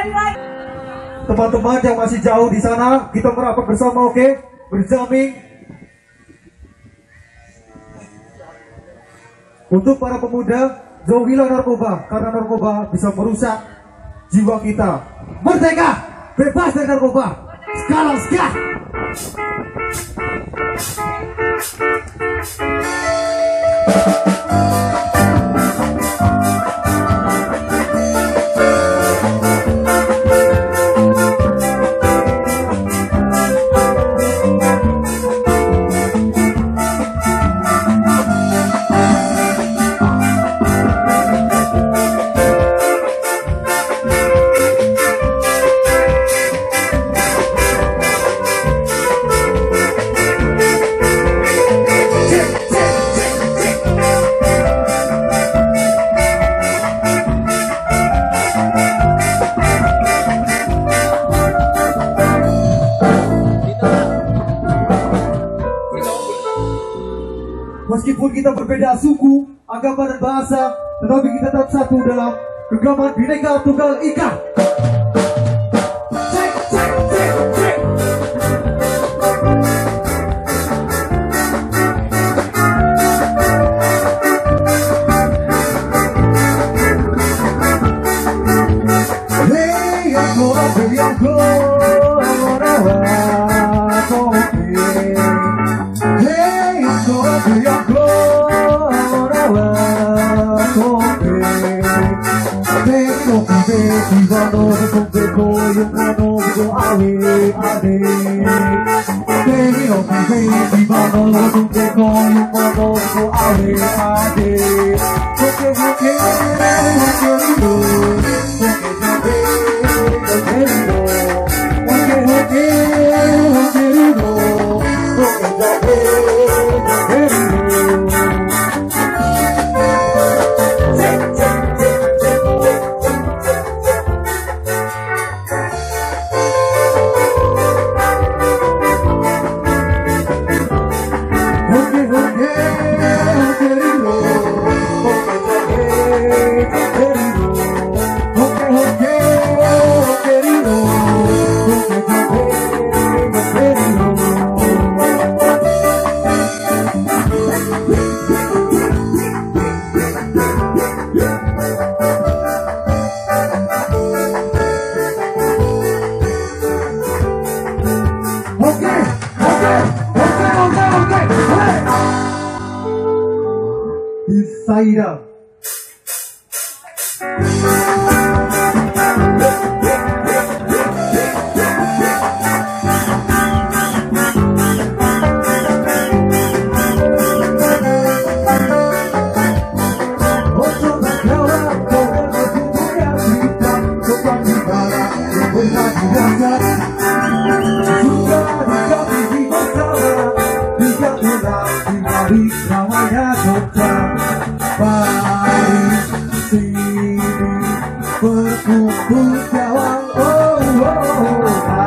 Teman-teman yang masih jauh di sana, kita merapat bersama, oke? Berjamming. Untuk para pemuda, jauhilah narkoba, karena narkoba bisa merusak jiwa kita. Merdeka, bebas dari narkoba. Sekarang sekarang. Meskipun kita berbeda suku, agama dan bahasa, tetapi kita tetap satu dalam genggaman Bhinneka Tunggal Ika. Cek, cek, cek, cek. Hey, aku Saida. Berkumpul jawang, oh, oh, oh.